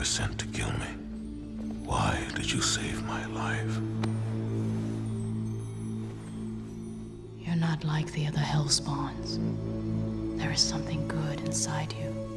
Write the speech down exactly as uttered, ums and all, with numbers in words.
sent to kill me. Why did you save my life? You're not like the other Hellspawns. There is something good inside you.